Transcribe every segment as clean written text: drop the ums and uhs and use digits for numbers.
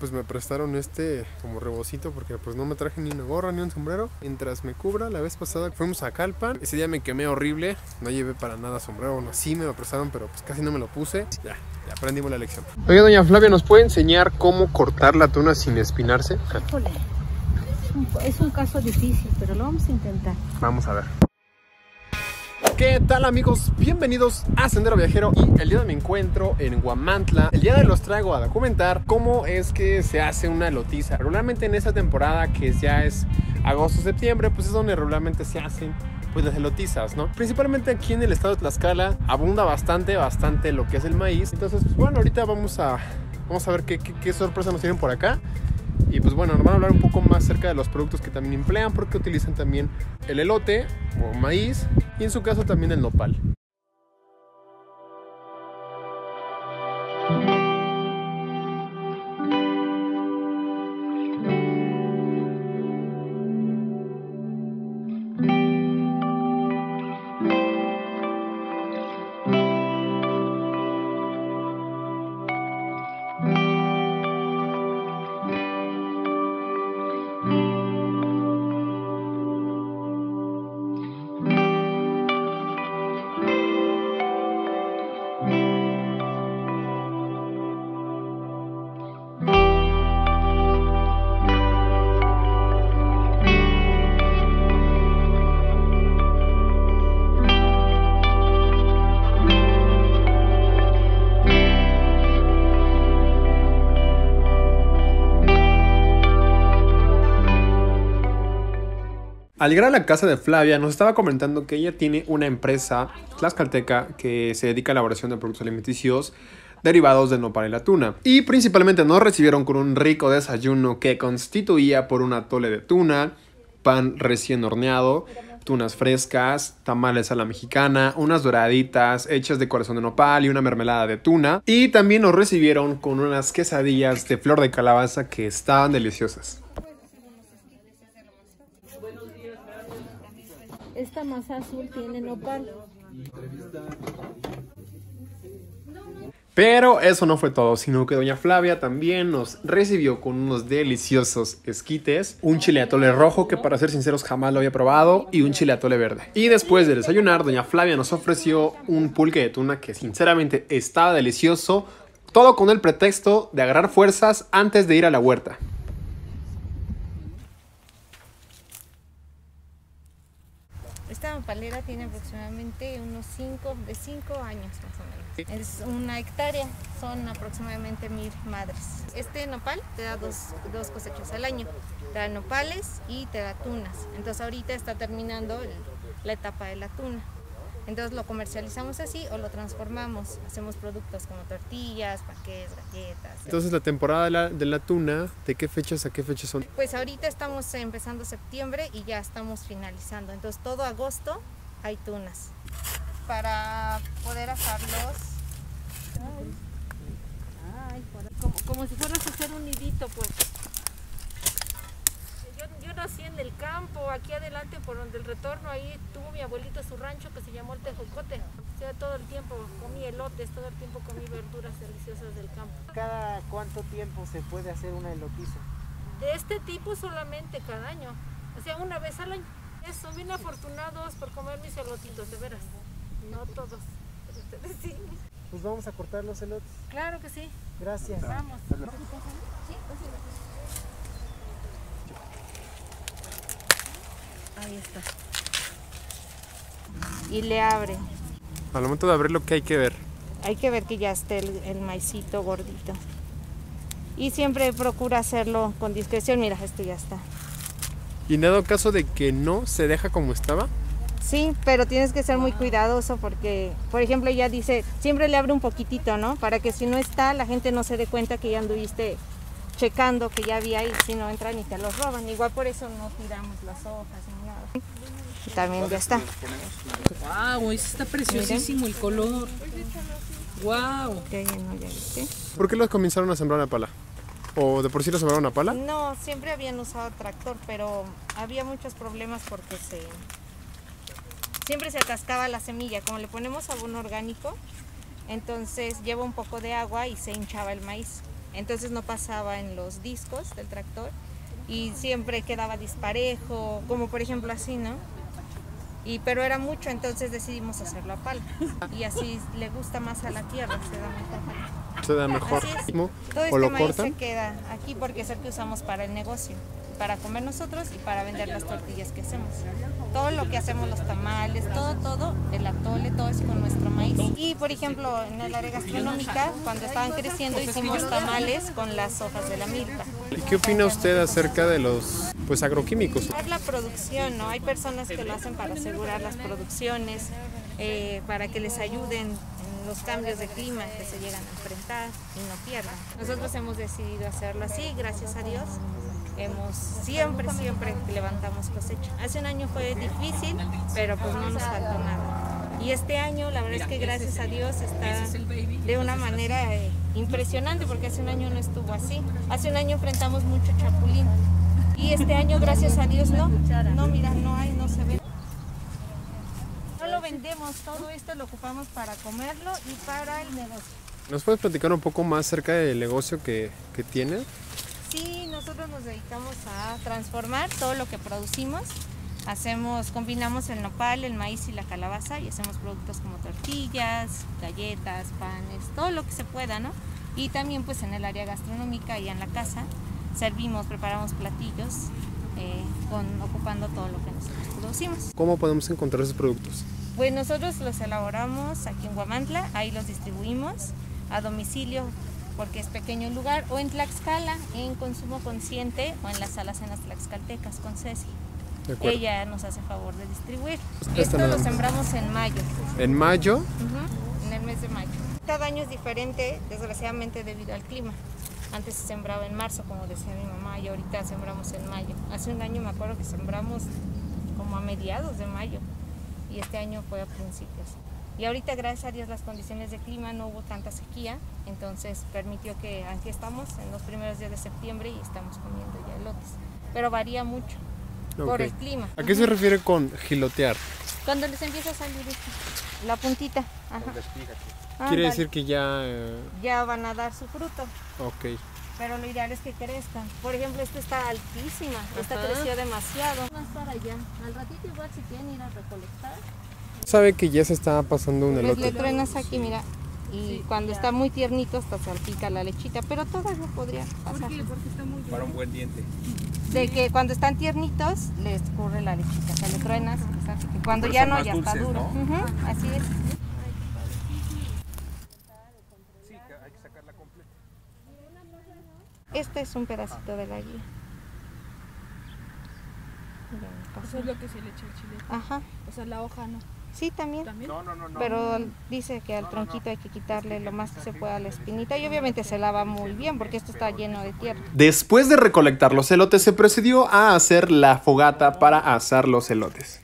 pues me prestaron este como rebocito porque pues no me traje ni una gorra ni un sombrero. Mientras me cubra, la vez pasada fuimos a Calpan. Ese día me quemé horrible, no llevé para nada sombrero. Bueno, sí me lo prestaron, pero pues casi no me lo puse. Ya aprendimos la lección. Oye, doña Flavia, ¿nos puede enseñar cómo cortar la tuna sin espinarse? Híjole, es un caso difícil, pero lo vamos a intentar. Vamos a ver. ¿Qué tal, amigos? Bienvenidos a Sendero Viajero. Y el día de hoy me encuentro en Huamantla. El día de hoy los traigo a documentar cómo es que se hace una elotiza. Regularmente en esta temporada, que ya es agosto-septiembre, pues es donde regularmente se hacen pues las elotizas, ¿no? Principalmente aquí en el estado de Tlaxcala abunda bastante lo que es el maíz. Entonces, pues bueno, ahorita vamos a ver qué sorpresa nos tienen por acá. Y pues bueno, nos van a hablar un poco más acerca de los productos que también emplean, porque utilizan también el elote o maíz y en su caso también el nopal. Al llegar a la casa de Flavia, nos estaba comentando que ella tiene una empresa tlaxcalteca que se dedica a la elaboración de productos alimenticios derivados del nopal y la tuna. Y principalmente nos recibieron con un rico desayuno que constituía por un atole de tuna, pan recién horneado, tunas frescas, tamales a la mexicana, unas doraditas hechas de corazón de nopal y una mermelada de tuna. Y también nos recibieron con unas quesadillas de flor de calabaza que estaban deliciosas. Esta masa azul tiene nopal. Pero eso no fue todo, sino que doña Flavia también nos recibió con unos deliciosos esquites, un chile atole rojo que, para ser sinceros, jamás lo había probado, y un chile atole verde. Y después de desayunar, doña Flavia nos ofreció un pulque de tuna que sinceramente estaba delicioso, todo con el pretexto de agarrar fuerzas antes de ir a la huerta. Esta nopalera tiene aproximadamente unos 5 años más o menos. Es una hectárea, son aproximadamente 1000 madres. Este nopal te da dos cosechas al año, te da nopales y te da tunas. Entonces ahorita está terminando la etapa de la tuna. Entonces lo comercializamos así o lo transformamos. Hacemos productos como tortillas, panqués, galletas. Entonces la temporada de la tuna, ¿de qué fechas a qué fechas son? Pues ahorita estamos empezando septiembre y ya estamos finalizando. Entonces todo agosto hay tunas. Para poder asarlos, como si fueras a hacer un nidito, pues. Yo nací en el campo, aquí adelante por donde el retorno, ahí tuvo mi abuelito su rancho que se llamó el Tejocote. O sea, todo el tiempo comí elotes, todo el tiempo comí verduras deliciosas del campo. ¿Cada cuánto tiempo se puede hacer una elotiza? De este tipo solamente cada año, o sea, una vez al año. Son bien afortunados por comer mis elotitos, de veras. No todos, pero ustedes sí. Pues vamos a cortar los elotes. Claro que sí. Gracias. Vamos. Ahí está. Y le abre. Al momento de abrirlo, ¿qué hay que ver? Hay que ver que ya esté el maicito gordito. Y siempre procura hacerlo con discreción. Mira, este ya está. ¿Y en dado caso de que no se deja como estaba? Sí, pero tienes que ser muy cuidadoso porque, por ejemplo, ella dice, siempre le abre un poquitito, ¿no? Para que si no está, la gente no se dé cuenta que ya anduviste checando que ya había ahí, si no entran y te los roban. Igual por eso no tiramos las hojas ni nada. Y también ya está. Wow, está preciosísimo el color. Wow. Ya llenó, ya viste. ¿Por qué los comenzaron a sembrar a pala? ¿O de por sí lo sembraron a pala? No, siempre habían usado tractor, pero había muchos problemas porque siempre se atascaba la semilla. Como le ponemos abono orgánico, entonces lleva un poco de agua y se hinchaba el maíz. entonces no pasaba en los discos del tractor y siempre quedaba disparejo, como por ejemplo así, ¿no? Pero era mucho, entonces decidimos hacerlo a pala y así le gusta más a la tierra, se da mejor. Se da mejor. Así es. ¿O Todo lo este maíz cortan? se queda aquí porque es el que usamos para el negocio, para comer nosotros y para vender las tortillas que hacemos. Todo lo que hacemos, los tamales, todo, el atole, todo es con nuestro maíz. Y por ejemplo, en el área gastronómica, cuando estaban creciendo, hicimos tamales con las hojas de la milpa. ¿Y qué opina usted acerca de los agroquímicos? Es la producción, ¿no? Hay personas que lo hacen para asegurar las producciones, para que les ayuden en los cambios de clima que se llegan a enfrentar y no pierdan. Nosotros hemos decidido hacerlo así, gracias a Dios. Siempre levantamos cosecha. Hace un año fue difícil, pero pues no nos faltó nada. Y este año, la verdad es que gracias a Dios está de una manera impresionante, porque hace un año no estuvo así. Hace un año enfrentamos mucho chapulín. Y este año, gracias a Dios, no, mira, no se ve. No lo vendemos, todo esto lo ocupamos para comerlo y para el negocio. ¿Nos puedes platicar un poco más acerca del negocio que tiene? Sí, nosotros nos dedicamos a transformar todo lo que producimos. Combinamos el nopal, el maíz y la calabaza y hacemos productos como tortillas, galletas, panes, todo lo que se pueda, ¿no? Y también pues en el área gastronómica y en la casa preparamos platillos ocupando todo lo que nosotros producimos. ¿Cómo podemos encontrar esos productos? Pues nosotros los elaboramos aquí en Huamantla, ahí los distribuimos a domicilio porque es pequeño el lugar, o en Tlaxcala, en Consumo Consciente, o en las alacenas tlaxcaltecas con Ceci. Ella nos hace favor de distribuir. Esto lo sembramos en mayo. ¿En mayo? En el mes de mayo. Cada año es diferente, desgraciadamente, debido al clima. Antes se sembraba en marzo, como decía mi mamá, y ahorita sembramos en mayo. Hace un año me acuerdo que sembramos como a mediados de mayo, y este año fue a principios. Y ahorita, gracias a Dios, las condiciones de clima, no hubo tanta sequía, entonces permitió que aquí estamos en los primeros días de septiembre y estamos comiendo ya elotes. Pero varía mucho por el clima. ¿A qué se refiere con gilotear? Cuando les empieza a salir la puntita. Quiere decir que ya van a dar su fruto. Ok. Pero lo ideal es que crezcan. Por ejemplo, esta está altísima, esta creció demasiado. Más para allá. Al ratito igual si quieren ir a recolectar. Sabe que ya se está pasando un elote. Le truenas aquí, mira. Y cuando está muy tiernito hasta salpica la lechita, pero todavía podría pasar. ¿Por qué? Porque está muy bien. Para un buen diente. De que cuando están tiernitos les escurre la lechita, o sea, le truenas, y cuando ya no, ya está duro. Así es. Sí, hay que sacarla completa. Este es un pedacito de la guía. Eso es lo que se le echa al chile. Ajá. O sea, la hoja no. Sí, también. No. Pero dice que al tronquito hay que quitarle lo más que se pueda la espinita y obviamente se lava muy bien porque esto está lleno de tierra. Después de recolectar los elotes, se procedió a hacer la fogata para asar los elotes.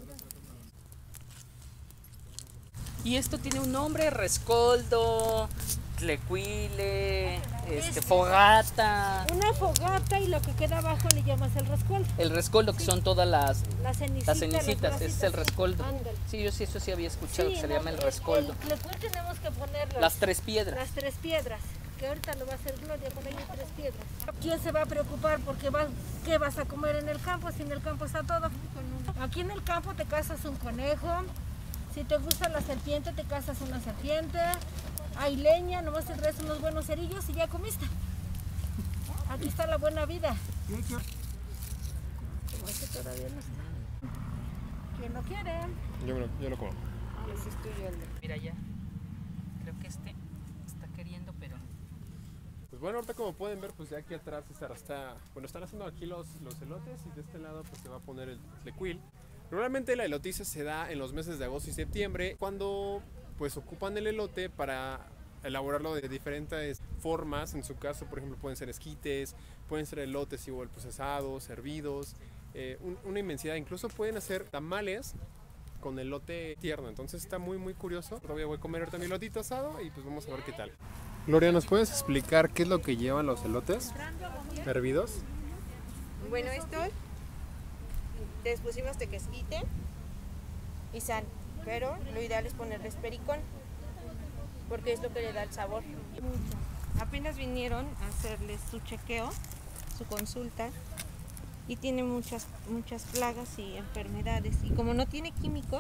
Y esto tiene un nombre, rescoldo, tlecuile, fogata. Una fogata y lo que queda abajo le llamas el rescoldo. El rescoldo, que son todas las Cenicitas, ese es el rescoldo. Ándale. Sí, yo sí, eso sí había escuchado, Sí, que se llama el rescoldo. El tlecuil tenemos que poner Las tres piedras. las tres piedras, que ahorita lo va a hacer Gloria, por ahí hay tres piedras. ¿Quién se va a preocupar porque qué vas a comer en el campo si en el campo está todo? Aquí en el campo te cazas un conejo, si te gusta la serpiente te cazas una serpiente, hay leña, nomás te traes unos buenos cerillos y ya comiste. Aquí está la buena vida. Como este todavía no está. ¿Quién lo quiere? Yo lo como. Ese es tuyo, el de... Mira ya, creo que este está queriendo, pero... Pues bueno, ahorita como pueden ver, pues ya aquí atrás están haciendo aquí los elotes y de este lado pues se va a poner el tlecuil. Normalmente la elotiza se da en los meses de agosto y septiembre, cuando pues ocupan el elote para elaborarlo de diferentes formas. En su caso, por ejemplo, pueden ser esquites, pueden ser elotes igual pues asados, hervidos, una inmensidad. Incluso pueden hacer tamales con elote tierno, entonces está muy curioso. Todavía voy a comer ahorita mi elotito asado y pues vamos a ver qué tal. Gloria, ¿nos puedes explicar qué es lo que llevan los elotes hervidos? Bueno, esto les pusimos de quesquite y sal, pero lo ideal es ponerles pericón porque es lo que le da el sabor. Apenas vinieron a hacerles su chequeo, su consulta, y tiene muchas plagas y enfermedades. Y como no tiene químicos,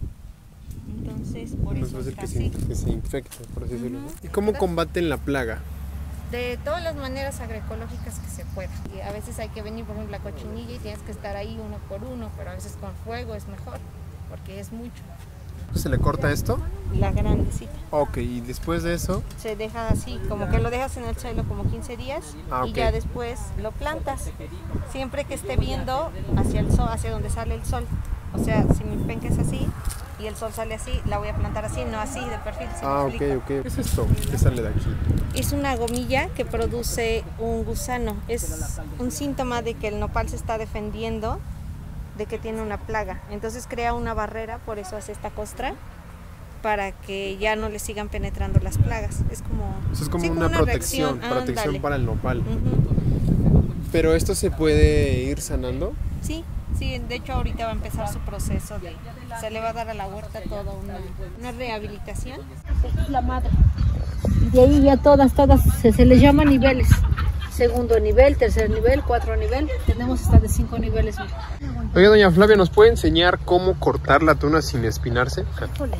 entonces por Nos eso va a hacer está que así. se infecte, por así decirlo. Ujú. ¿Y cómo combaten la plaga? De todas las maneras agroecológicas que se pueda. Y a veces hay que venir, por ejemplo, la cochinilla y tienes que estar ahí uno por uno, pero a veces con fuego es mejor, porque es mucho. ¿Se le corta esto? La grandecita. Ok, y después de eso, Se deja así, como que lo dejas en el suelo como 15 días Ah, y ok. ya después lo plantas. Siempre que esté viendo hacia el sol, hacia donde sale el sol. O sea, si mi penca es así y el sol sale así, la voy a plantar así, no así de perfil. ¿Sí me ok. explico? ¿Qué es esto? ¿Qué sale de aquí? Es una gomilla que produce un gusano. Es un síntoma de que el nopal se está defendiendo de que tiene una plaga. Entonces crea una barrera, por eso hace esta costra, para que ya no le sigan penetrando las plagas. Es como, Eso es como sí, una protección ándale. para el nopal. Ujú. Pero esto se puede ir sanando. Sí, de hecho ahorita va a empezar su proceso se le va a dar a la huerta toda una rehabilitación. Esta es la madre. De ahí ya todas se les llama niveles. Segundo nivel, tercer nivel, 4 nivel. Tenemos hasta de 5 niveles. Oye, doña Flavia, ¿nos puede enseñar cómo cortar la tuna sin espinarse? Híjole,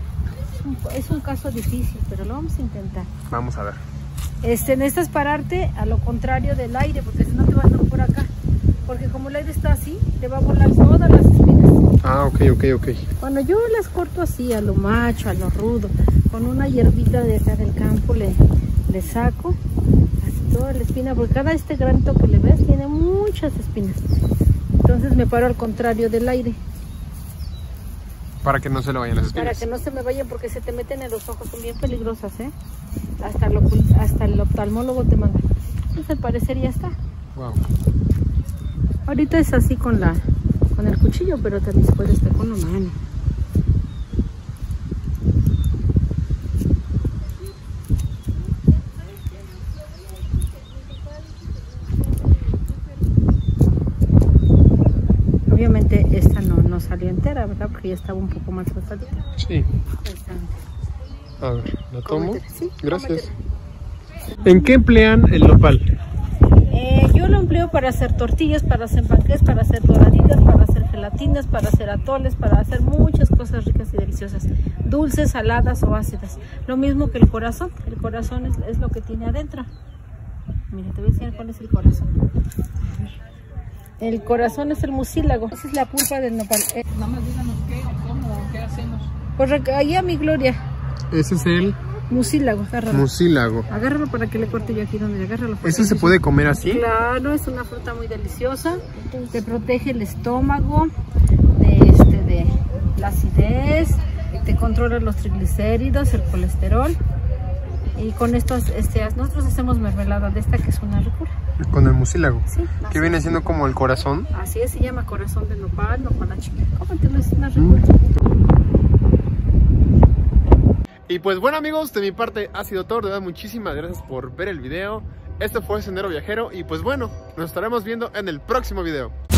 es un caso difícil, pero lo vamos a intentar. Vamos a ver. Necesitas pararte a lo contrario del aire, porque si no te vas a ir por acá. Porque como el aire está así, te va a volar todas las espinas. Ah, ok. Bueno, yo las corto así, a lo macho, a lo rudo. Con una hierbita de acá del campo le saco así toda la espina, porque cada granito que le ves tiene muchas espinas. Entonces me paro al contrario del aire. Para que no se le vayan las espinas. Para que no se me vayan, porque se te meten en los ojos, son bien peligrosas, ¿eh? Hasta el oftalmólogo te manda. Entonces al parecer ya está. Wow. Ahorita es así con el cuchillo, pero también se puede estar con la mano. Obviamente esta no salió entera, ¿verdad? Porque ya estaba un poco más rosadita. Sí. Esta. A ver, ¿la tomo? Cómetela, sí, Gracias. ¿En qué emplean el nopal? Yo lo empleo para hacer tortillas, para hacer panqués, para hacer doraditas, para hacer gelatinas, para hacer atoles, para hacer muchas cosas ricas y deliciosas, dulces, saladas o ácidas. Lo mismo que el corazón es lo que tiene adentro. Mira, te voy a enseñar cuál es el corazón. El corazón es el mucílago, esa es la pulpa del nopal. Nada más díganos qué, cómo, qué hacemos. Pues allá mi Gloria, Ese es el mucílago, agárralo. mucílago. Agárralo para que le corte yo aquí donde agárralo. ¿Eso se puede comer así? Claro, es una fruta muy deliciosa. Te protege el estómago de la acidez, te controla los triglicéridos, el colesterol. Y con estos, nosotros hacemos mermelada de esta, que es una locura. Con el mucílago. Sí, Que viene siendo como el corazón. así es, se llama corazón de nopal, nopalache. Cómetelo, es una locura. Y pues bueno, amigos, de mi parte ha sido todo. De verdad, muchísimas gracias por ver el video. Este fue Sendero Viajero y pues bueno, nos estaremos viendo en el próximo video.